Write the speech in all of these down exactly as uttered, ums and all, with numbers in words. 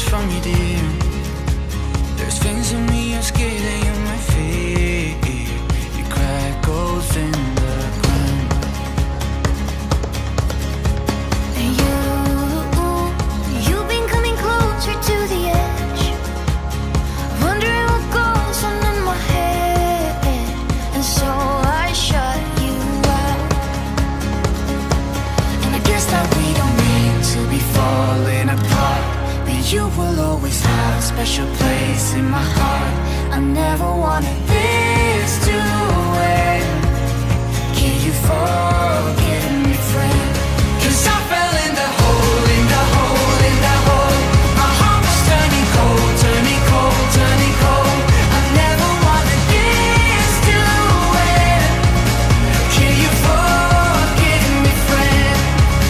from you, dear. There's things in me I'm scared that you might fear. You crack holes in the ground. And you, you've been coming closer to the edge, wondering what goes on in my head. And so I shut you out. And I guess that we don't mean to be falling apart, but you will always have a special place in my heart. I never wanted this to end. Can you forgive me, friend? 'Cause I fell in the hole, in the hole, in the hole. My heart was turning cold, turning cold, turning cold. I never wanted this to end. Can you forgive me, friend?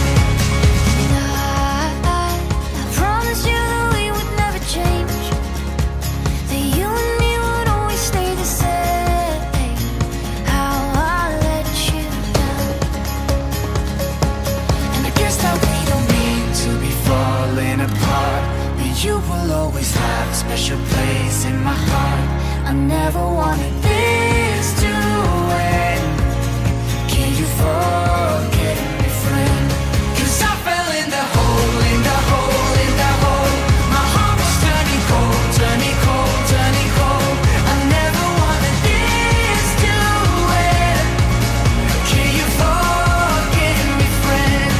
I, I, I promised you that we would never change, that you and me would always stay the same. How I let you down. And I guess that we don't mean to be falling apart, but you will always have a special place in my heart. I never wanted this to end. Can you forgive me, friend? 'Cause I fell in the hole, in the hole, in the hole. My heart was turning cold, turning cold, turning cold. I never wanted this to end. Can you forgive me, friend?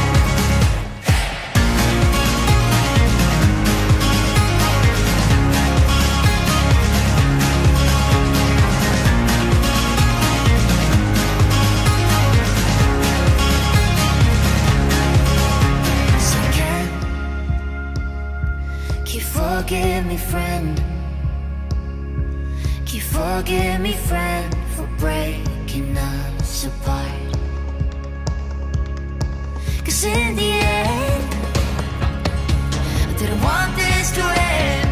So can you forgive me, friend? Can you forgive me, friend, for breaking us apart? 'Cause in the end, I didn't want this to end.